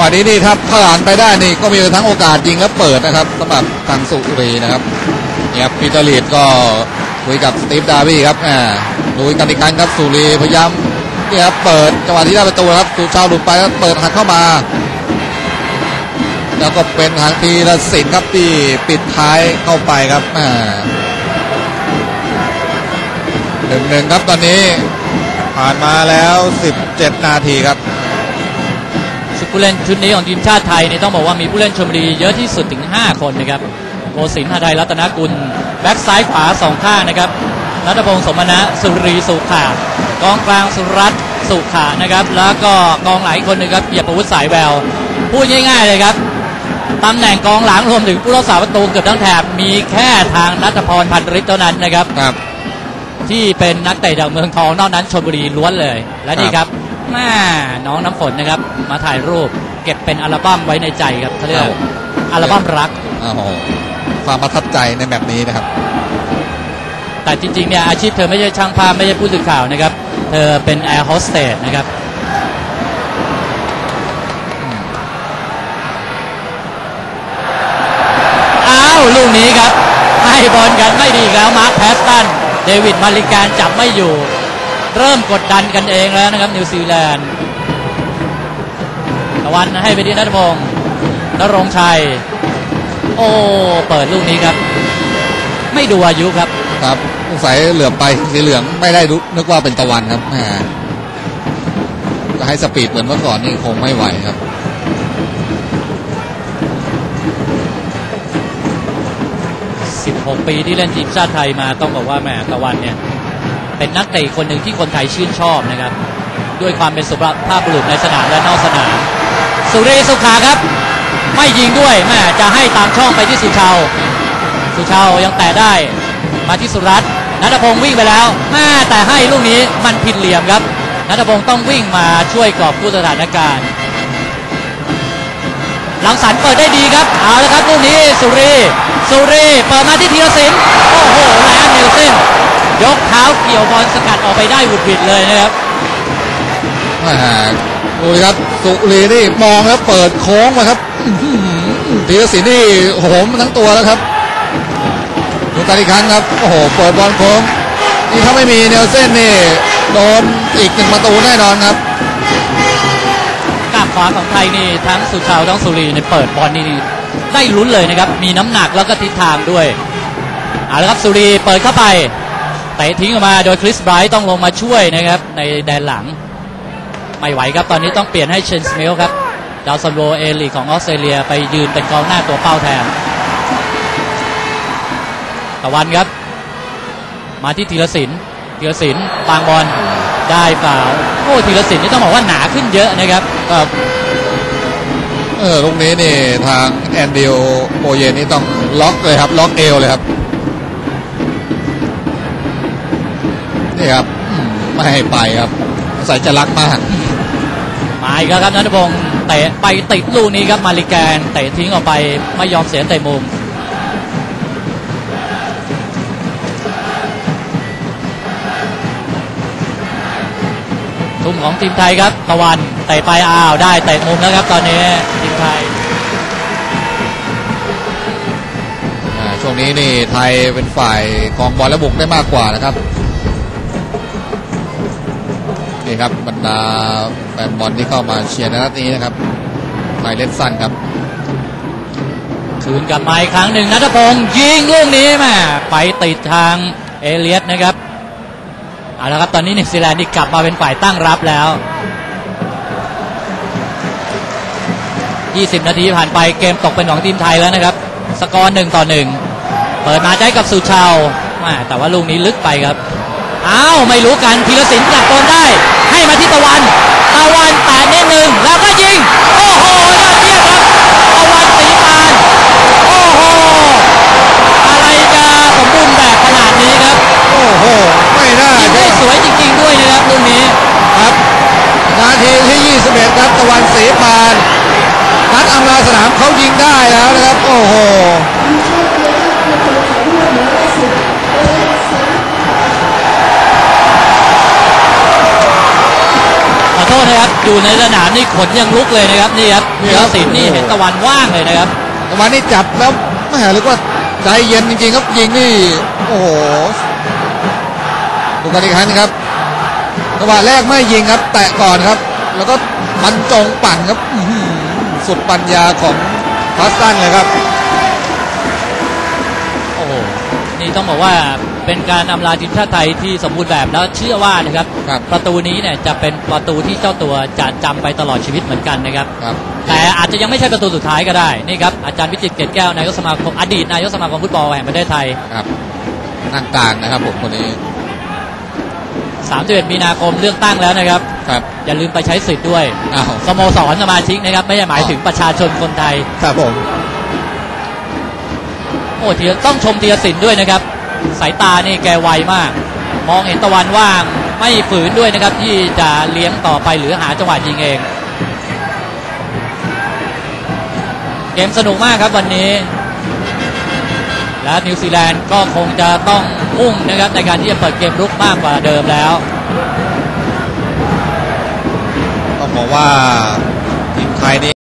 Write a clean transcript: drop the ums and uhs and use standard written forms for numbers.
วะนี้นี่ครับผ่านไปได้นี่ก็มีทั้งโอกาสยิงและเปิดนะครับสำหรับทางสุรีนะครับเนี่ยปีเตอร์ลีดก็คุยกับสตีฟดาร์บี้ครับลุยกันอีกครั้งครับสุรีพยายามนี่ครับเปิดจังหวะที่ได้ประตูครับสุชาวหลุดไปแล้วเปิดหักเข้ามาแล้วก็เป็นทางทีละสินครับที่ปิดท้ายเข้าไปครับ1-1ครับตอนนี้ผ่านมาแล้ว17นาทีครับผู้เล่นชุดนี้ของทีมชาติไทยนี่ต้องบอกว่ามีผู้เล่นชลบุรีเยอะที่สุดถึง5คนนะครับโกศินทร์ หทัยรัตนกุลแบ็คซ้ายขวา2ข้างนะครับณัฐพงศ์ สมณะ สุรีสุขากองกลางสุรัตน์สุขานะครับแล้วก็กองหลังอีกคนนึงครับเกียรติประวุฒิสายแววพูดง่ายๆเลยครับตำแหน่งกองหลังรวมถึงผู้รักษาประตูเกือบทั้งแถบมีแค่ทางณัฐพร พันฤทธิ์เท่านั้นนะครับที่เป็นนักเตะจากเมืองทองนอกนั้นชลบุรีล้วนเลยและนี่ครับแม่น้องน้ำฝนนะครับมาถ่ายรูปเก็บเป็นอัลบั้มไว้ในใจครับเขาเรียกอัลบั้มรักความประทับใจในแบบนี้นะครับแต่จริงๆเนี่ยอาชีพเธอไม่ใช่ช่างภาพไม่ใช่ผู้สื่อข่าวนะครับเธอเป็นแอร์โฮสเตสนะครับลูกนี้ครับให้บอลกันไม่ดีแล้วมาร์คแพสตันเดวิดมาริการจับไม่อยู่เริ่มกดดันกันเองแล้วนะครับนิวซีแลนด์ตะวันให้ไปที่ณัฐพงศ์ณรงค์ชัยโอ้เปิดลูกนี้ครับไม่ดูอายุครับสงสัยเหลือบไปสีเหลืองไม่ได้นึกว่าเป็นตะวันครับจะให้สปีดเหมือนเมื่อก่อนนี่คงไม่ไหวครับ 16 ปีที่เล่นทีมชาติไทยมาต้องบอกว่าแหมตะวันเนี่ยเป็นนักเตะคนหนึ่งที่คนไทยชื่นชอบนะครับด้วยความเป็นสุภาพบุรุษในสนามและนอกสนามสุรีสุขาครับไม่ยิงด้วยแหมจะให้ตามช่องไปที่สุชาวยังแตะได้มาที่สุรัตน์ณัฐพงศ์วิ่งไปแล้วแม่แต่ให้ลูกนี้มันผิดเหลี่ยมครับณัฐพงศ์ต้องวิ่งมาช่วยกอบกู้สถานการณ์หลังสรรเปิดได้ดีครับเอาละครับลูกนี้สุรีเปิดมาที่ธีรศิลป์โอ้โหไลอ้อนนิวเซนยกเท้าเกี่ยวบอลสกัดออกไปได้หุดหวิดเลยนะครับดูครับสุรีนี่มองแล้วเปิดโค้งมาครับธีรศิลป์นี่โหมทั้งตัวแล้วครับดูกันอีกครั้งครับโอ้โหเปิดบอลโค้งนี่ถ้าไม่มีเนลเซ่นนี่โดนอีก1ประตูแน่นอนครับกาบขวาของไทยนี่ทั้งสุชาวทั้งสุรีในเปิดบอลนี่ได้ลุ้นเลยนะครับมีน้ำหนักแล้วก็ทิศทางด้วยเอาละครับสุรีเปิดเข้าไปเตะทิ้งออกมาโดยคริสไบรท์ต้องลงมาช่วยนะครับในแดนหลังไม่ไหวครับตอนนี้ต้องเปลี่ยนให้เชนสเมลครับดาวซันโวเอลีของออสเตรเลียไปยืนเป็นกองหน้าตัวเป้าแทนตะวันครับมาที่ธีรศิลป์ปางบอลได้เปล่าโอ้ธีรศิลป์นี่ต้องบอกว่าหนาขึ้นเยอะนะครับลูกนี้นี่ทางแอนดิโอโปเยนนี่ต้องล็อกเลยครับล็อกเอวเลยครับนี่ครับไม่ให้ไปครับใส่จะรักมากมาอีกแล้วครับณัฐพงศ์เตะไปติดลูกนี้ครับมาริแกนเตะทิ้งออกไปไม่ยอมเสียเตะมุมทุ่มของทีมไทยครับตะวันเตะไปได้เตะมุมแล้วครับตอนนี้ทีมไทยช่วงนี้นี่ไทยเป็นฝ่ายครองบอลและบุกได้มากกว่านะครับนี่ครับบรรดาแฟนบอลที่เข้ามาเชียร์ในนัดนี้นะครับไทยเล่นสั้นครับคืนกลับมาอีกครั้งหนึ่งณัฐพงศ์ยิงลูกนี้มาไปติดทางเอเลียสนะครับเอาละครับตอนนี้นิวซีแลนด์กลับมาเป็นฝ่ายตั้งรับแล้ว20 นาทีผ่านไปเกมตกเป็นของทีมไทยแล้วนะครับสกอร์1-1เปิดมาใจกับสุชาวแต่ว่าลูกนี้ลึกไปครับไม่รู้กันธีรศิลป์จับบอลได้ให้มาที่ตะวันแตะนิดนึงแล้วก็ยิงโอ้โหยอดเยี่ยมครับตะวันสีปานโอ้โหอะไรจะสมบูรณ์แบบขนาดนี้ครับโอ้โหไม่น่ายิงได้สวยจริงๆด้วยนะครับลูกนี้ครับนาทีที่21ครับตะวันสีปานนัดอำลาสนามเขายิงได้แล้วนะครับโอ้โหขอโทษนะครับดูอยู่ในสนามนี่ขนยังลุกเลยนะครับนี่ครับธีรศิลป์นี่เห็นตะวันว่างเลยนะครับประมาณนี้จับแล้วแม่เรียกว่าใจเย็นจริงๆครับยิงนี่โอ้โหดูกันอีกครั้งนะครับจังหวะแรกไม่ยิงครับแตะก่อนครับแล้วก็บรรจงปั่นครับสุดปัญญาของพัสซันเลยครับโอ้โหนี่ต้องบอกว่าเป็นการอำลาทีมชาติไทยที่สมบูรณ์แบบแล้วเชื่อว่านะครับครับประตูนี้เนี่ยจะเป็นประตูที่เจ้าตัวจะจำไปตลอดชีวิตเหมือนกันนะครับครับแต่อาจจะยังไม่ใช่ประตูสุดท้ายก็ได้นี่ครับอาจารย์วิจิตรเกตแก้วนายกสมาคมอดีตนายกสมาคมฟุตบอลแห่งประเทศไทยครับนั่งกลางนะครับผมคนนี้ 31 มีนาคมเลือกตั้งแล้วนะครับครับอย่าลืมไปใช้สิทธิ์ด้วยอ้าวสโมสรสมาชิกนะครับไม่ใช่หมายถึงประชาชนคนไทยครับผมโอ้ต้องชมธีรศิลป์ด้วยนะครับสายตานี่แกไวมาก มองเห็นตะวันว่างไม่ฝืนด้วยนะครับที่จะเลี้ยงต่อไปหรือหาจังหวะยิงเองเกมสนุกมากครับวันนี้และนิวซีแลนด์ก็คงจะต้องมุ่งนะครับในการที่จะเปิดเกมรุกมากกว่าเดิมแล้วต้องบอกว่าทีมไทยนี่